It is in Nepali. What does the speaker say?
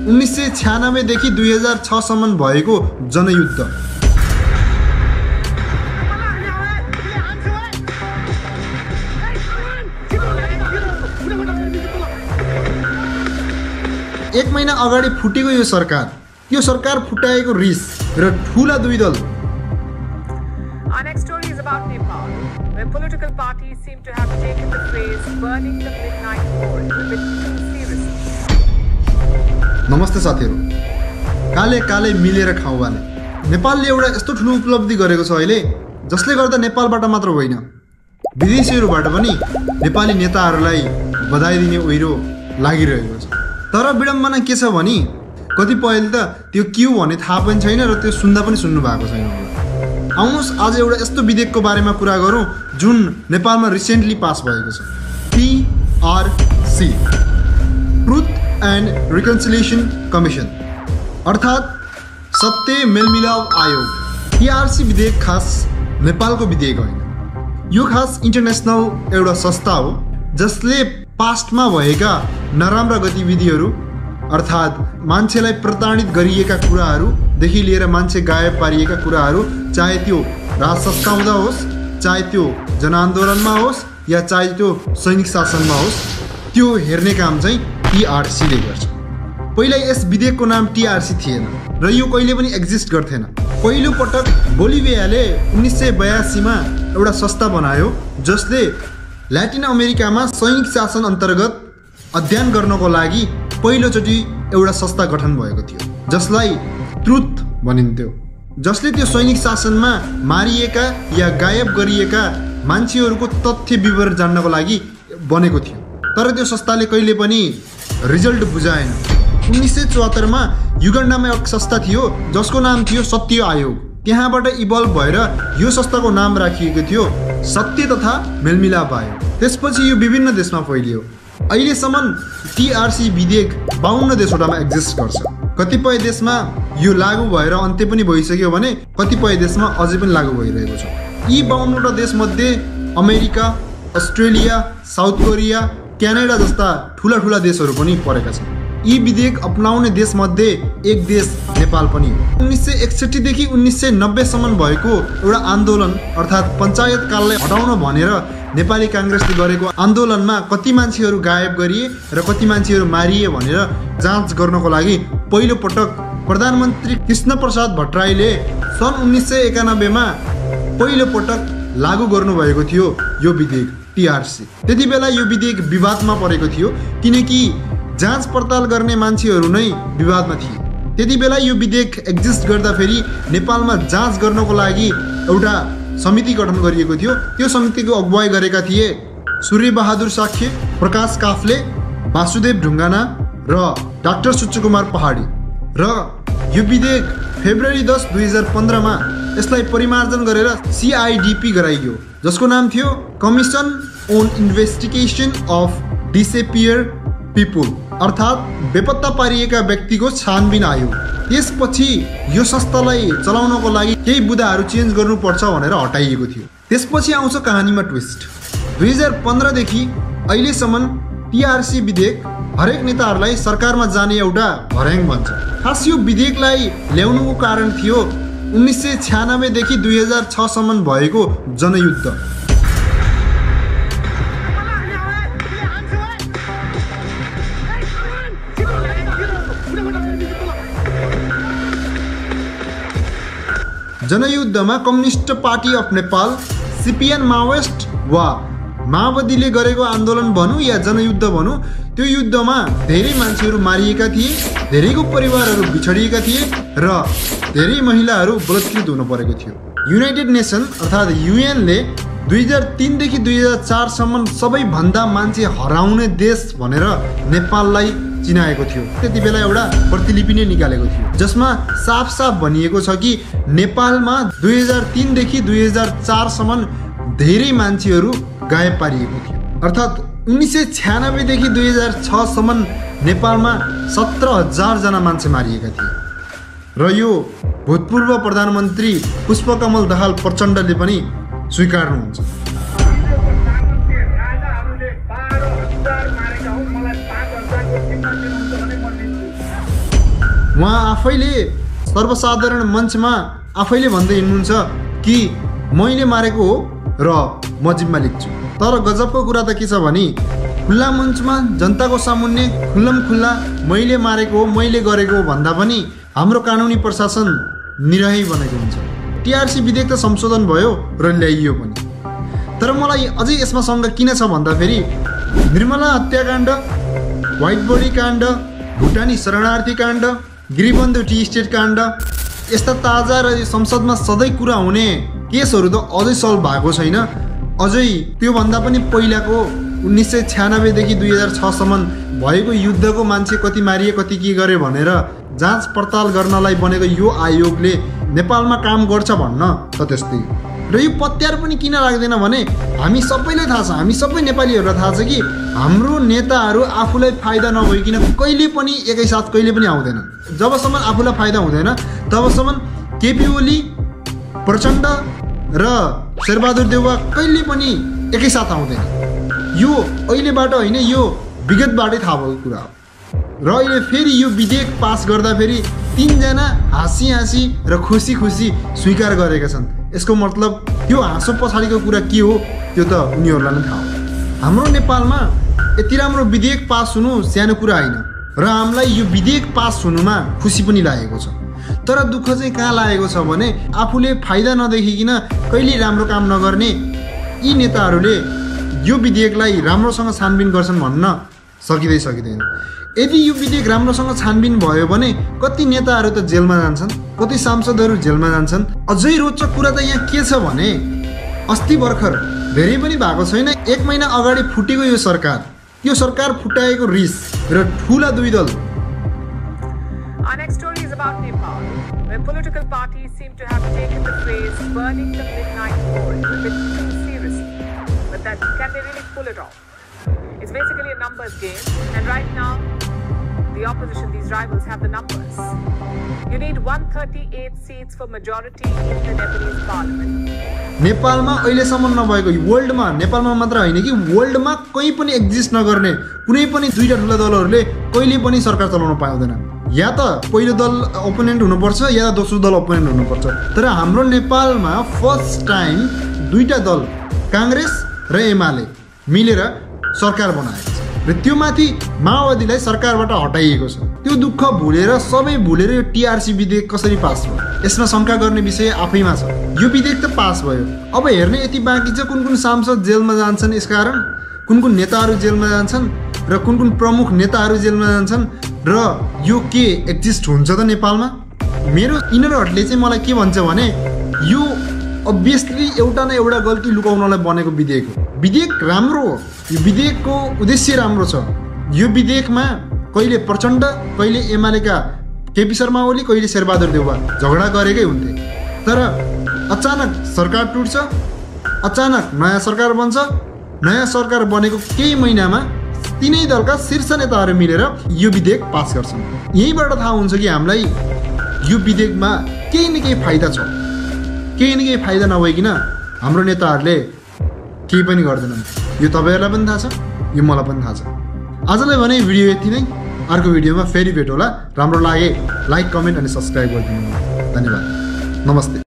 1996 देखि 2006 सम्म भएको जनयुद्ध। एक महिना अगाडि फुटेको यो सरकार फुटाएको रिस र ठूला दुई दल। Our next story is about Nepal, where political parties seem to have taken the phrase burning the midnight oil a bit too seriously. नमस्ते साथीहरु, काले काले मिलेर खाउवाले नेपालले एउटा यस्तो ठूलो उपलब्धि गरेको छ अहिले, जसले गर्दा नेपालबाट मात्र होइन विदेशीहरुबाट पनि नेपाली नेताहरूलाई बधाई दिने ओइरो लागिरहेको छ। तर विडम्बना के छ भने कतिपयले त त्यो के हो भने थाहा पनि छैन र त्यो सुन्दा पनि सुन्नु भएको छैन होला। आउनुस् आज एउटा यस्तो विधेयकको बारेमा कुरा गरौँ जुन नेपालमा रिसेन्टली पास भएको छ। TRC, truth and reconciliation commission, अर्थात् सत्य मेलमिलाप आयोग। TRC विधेयक खास नेपालको विधेयक होइन, यो खास इन्टरनेसनल एउटा संस्था हो जसले पास्टमा भएका नराम्रा गतिविधिहरू अर्थात् मान्छेलाई प्रताडित गरिएका कुराहरूदेखि लिएर मान्छे गायब पारिएका कुराहरू, चाहे त्यो राज सस्काउँदा होस्, चाहे त्यो जनआन्दोलनमा होस् या चाहे त्यो सैनिक शासनमा होस्, त्यो हेर्ने काम चाहिँ TRC ले गर्छ। पहिला यस विधेयकको नाम TRC थिएन र यो कहिले पनि एक्जिस्ट गर्थेन। पहिलो पटक बोलिभियाले 1982 मा एउटा संस्था बनायो जसले ल्याटिन अमेरिकामा सैनिक शासन अन्तर्गत अध्ययन गर्नको लागि पहिलोचोटि एउटा संस्था गठन भएको थियो जसलाई ट्रुथ भनिन्थ्यो, जसले त्यो सैनिक शासनमा मारिएका या गायब गरिएका मान्छेहरूको तथ्य विवरण जान्नको लागि बनेको थियो। तर त्यो संस्थाले कहिले पनि रिजल्ट बुझाएन। 1974 मा युगान्डामा एक संस्था थियो जसको नाम थियो सत्य आयोग। त्यहाँबाट इभल्भ भएर यो संस्थाको नाम राखिएको थियो सत्य तथा मेलमिलाप आयोग। त्यसपछि यो विभिन्न देशमा फैलियो। अहिलेसम्म TRC विधेयक 52 देशवटामा एक्जिस्ट गर्छ। कतिपय देशमा यो लागू भएर अन्त्य पनि भइसक्यो भने कतिपय देशमा अझै पनि लागू भइरहेको छ। यी 52 देशमध्ये America, Australia, South Korea, Canada जस्ता ठुला देशहरू पनि परेका छन्। यी विधेयक अपनाउने देशमध्ये एक देश नेपाल पनि हो। 1961 देखि 1990 सम्म भएको एउटा आन्दोलन अर्थात् पञ्चायत काललाई हटाउन भनेर नेपाली काङ्ग्रेसले गरेको आन्दोलनमा कति मान्छेहरू गायब गरिए र कति मान्छेहरू मारिए भनेर जाँच गर्नको लागि पहिलो पटक प्रधानमन्त्री कृष्णप्रसाद भट्टराईले सन् 1991 मा पहिलो पटक लागू गर्नुभएको थियो यो विधेयक TRC। त्यति बेला यो विधेयक विवादमा परेको थियो किनकि जाँच पडताल गर्ने मान्छेहरू नै विवादमा थिए। त्यति बेला यो विधेयक एक्जिस्ट गर्दाखेरि नेपालमा जाँच गर्नको लागि एउटा समिति गठन गरिएको थियो। त्यो समितिको अगुवाई गरेका थिए सूर्य बहादुर साक्य, प्रकाश काफ्ले, वासुदेव ढुङ्गाना र डाक्टर सुच्चकुमार पहाडी। र यो विधेयक फेब्रुअरी 10, 2015 मा यसलाई परिमार्जन गरेर CIDP गराइयो जसको नाम थियो commission on investigation of disappear people, अर्थात् बेपत्ता पारिएका व्यक्तिको छानबिन आयोग। त्यसपछि यो संस्थालाई चलाउनको लागि केही बुदाहरू चेन्ज गर्नुपर्छ भनेर हटाइएको थियो। त्यसपछि आउँछ कहानीमा ट्विस्ट। 2015 देखि अहिलेसम्म TRC विधेयक हरेक नेताहरूलाई सरकारमा जाने एउटा भर्याङ बन्छ। खास यो विधेयकलाई ल्याउनुको कारण थियो 1996 देखि 2006 सम्म भएको जनयुद्ध। जनयुद्धमा communist party of Nepal, CPN Maoist वा माओवादीले गरेको आन्दोलन भनौँ या जनयुद्ध भनौँ, त्यो युद्धमा धेरै मान्छेहरू मारिएका थिए, धेरैको परिवारहरू बिछडिएका थिए र धेरै महिलाहरू बलात्कृत हुन परेको थियो। युनाइटेड नेसन अर्थात् UN ले 2003 देखि 2004 सम्म सबैभन्दा मान्छे हराउने देश भनेर नेपाललाई चिनाएको थियो। त्यति बेला एउटा प्रतिलिपि नै निकालेको थियो जसमा साफ भनिएको छ कि नेपालमा 2003 देखि 2004 सम्म धेरै मान्छेहरू गायब पारिएको थियो। अर्थात् 1996 देखि 2006 सम्म नेपालमा 17,000 जना मान्छे मारिएका थिए र यो भूतपूर्व प्रधानमन्त्री पुष्पकमल दाहाल प्रचण्डले पनि स्वीकार्नुहुन्छ। उहाँ आफैले सर्वसाधारण मञ्चमा आफैले भन्दै हिँड्नुहुन्छ कि मैले मारेको हो र म जिम्मा लिन्छु। तर गजबको कुरा त के छ भने खुल्ला मञ्चमा जनताको सामुन्ने खुल्ला मैले मारेको हो मैले गरेको हो भन्दा पनि हाम्रो कानुनी प्रशासन निरही बनेको हुन्छ। टिआरसी विधेयक त संशोधन भयो र ल्याइयो पनि। तर मलाई अझै यसमा शङ्का किन छ भन्दाखेरि निर्मला हत्याकाण्ड, व्हाइट बडी काण्ड, भुटानी शरणार्थी काण्ड, गिरिबन्धु टी स्टेट काण्ड यस्ता ताजा र संसदमा सधैँ कुरा हुने केसहरू त अझै सल्भ भएको छैन। अझै त्योभन्दा पनि पहिलाको 1996 देखि 2006 सम्म भएको युद्धको मान्छे कति मारिए कति के गरे भनेर जाँच पडताल गर्नलाई बनेको यो आयोगले नेपालमा काम गर्छ भन्न त त्यस्तै। र यो पत्यार पनि किन लाग्दैन भने हामी सबैलाई थाहा छ, हामी सबै नेपालीहरूलाई थाहा छ कि हाम्रो नेताहरू आफूलाई फाइदा नभइकन कहिले पनि एकैसाथ कहिले पनि आउँदैन। जबसम्म आफूलाई फाइदा हुँदैन तबसम्म केपी ओली, प्रचण्ड र शेरबहादुर देउवा कहिले पनि एकैसाथ आउँदैन। यो अहिलेबाट होइन, यो विगतबाटै थाहा भएको कुरा हो। र अहिले फेरि यो विधेयक पास गर्दा फेरि 3 जना हाँसी र खुसी स्वीकार गरेका छन्। यसको मतलब त्यो हाँसो पछाडिको कुरा के हो त्यो त उनीहरूलाई नै थाहा हो। हाम्रो नेपालमा यति राम्रो विधेयक पास हुनु सानो कुरा होइन र हामीलाई यो विधेयक पास हुनुमा खुसी पनि लागेको छ। तर दुःख चाहिँ कहाँ लागेको छ भने आफूले फाइदा नदेखिकन कहिले राम्रो काम नगर्ने यी नेताहरूले यो विधेयकलाई राम्रोसँग छानबिन गर्छन् भन्न सकिँदैन। यदि यो विधेयक राम्रोसँग छानबिन भयो भने कति नेताहरू त जेलमा जान्छन्, कति सांसदहरू जेलमा जान्छन्। अझै रोचक कुरा त यहाँ के छ भने अस्ति भर्खर धेरै पनि भएको छैन, 1 महिना अगाडि फुटेको यो सरकार फुटाएको रिस र ठुला 2 दल। Our next story is about Nepal, where political parties seem to have taken the phrase burning the midnight oil a bit too seriously. But can they really pull it off? It's basically a numbers game, and right now, the opposition, these rivals, have the numbers. You need 138 seats for majority in the Nepalese parliament. नेपालमा अहिलेसम्म नभएको, वर्ल्डमा, नेपालमा मात्र होइन कि वर्ल्डमा कहीँ पनि एक्जिस्ट नगर्ने कुनै पनि 2टा ठुला दलहरूले कहिले पनि सरकार चलाउन पाउँदैन। या त पहिलो दल ओपोनेन्ट हुनुपर्छ या त दोस्रो दल ओपोनेन्ट हुनुपर्छ। तर हाम्रो नेपालमा फर्स्ट टाइम 2टा दल काङ्ग्रेस र एमाले मिलेर सरकार बनाएको छ र त्यो माथि माओवादीलाई सरकारबाट हटाइएको छ। त्यो दुःख भुलेर सबै भुलेर यो टिआरसी विधेयक कसरी पास भयो यसमा शङ्का गर्ने विषय आफैमा छ। यो विधेयक त पास भयो, अब हेर्ने यति बाँकी छ कुन सांसद जेलमा जान्छन् यसकारण, कुन नेताहरू जेलमा जान्छन् र कुन प्रमुख नेताहरू जेलमा जान्छन् र यो के एक्जिस्ट हुन्छ त नेपालमा। मेरो यिनीहरूले चाहिँ मलाई के भन्छ भने यो अभियसली एउटा न एउटा गल्ती लुकाउनलाई बनेको विधेयक हो। विधेयक राम्रो हो, यो विधेयकको उद्देश्य राम्रो छ। यो विधेयकमा कहिले प्रचण्ड, कहिले एमालेका केपी शर्मा ओली, कहिले शेरबहादुर देउवा झगडा गरेकै हुन्थे। तर अचानक सरकार टुट्छ, अचानक नयाँ सरकार बन्छ। नयाँ सरकार बनेको केही महिनामा तीनै दलका शीर्ष नेताहरू मिलेर यो विधेयक पास गर्छन्। यहीँबाट थाहा हुन्छ कि हामीलाई यो विधेयकमा केही न केही फाइदा छ। केही न केही फाइदा नभइकन हाम्रो नेताहरूले केही पनि गर्दैनन्। यो तपाईँहरूलाई पनि थाहा छ, यो मलाई पनि थाहा छ। आजलाई भने भिडियो यति नै। अर्को भिडियोमा फेरि भेट होला। राम्रो लागे लाइक, कमेन्ट अनि सब्सक्राइब गरिदिनु। धन्यवाद, नमस्ते।